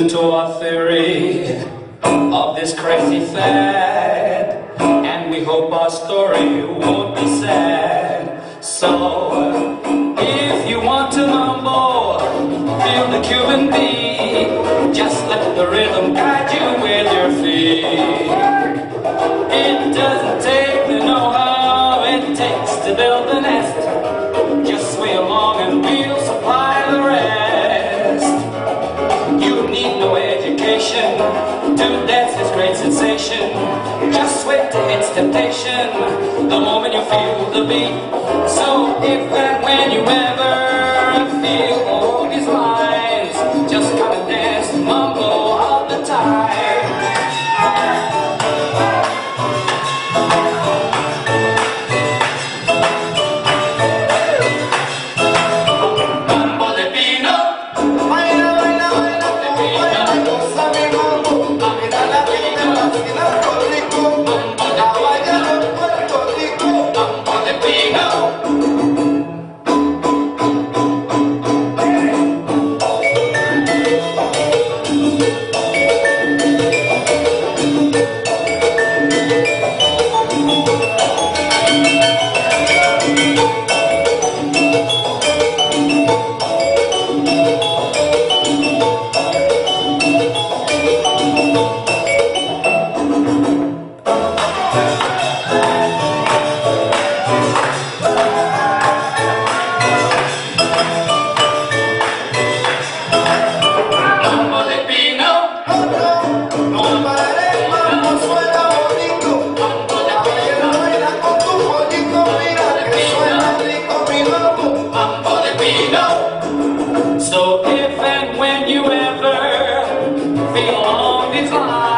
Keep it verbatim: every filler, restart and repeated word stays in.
To our theory of this crazy fad, and we hope our story won't be sad. So if you want to mumble, feel the Cuban beat, just let the rhythm guide you with your feet. It doesn't take the know-how it takes to build a nest. Just sway along and we'll supply the rest. You need no education to dance this great sensation. Just wait till it's temptation, the moment you feel the beat. So if and when you ever feel all these lines, just come and dance and mumble all the time. So if and when you ever feel along these lines,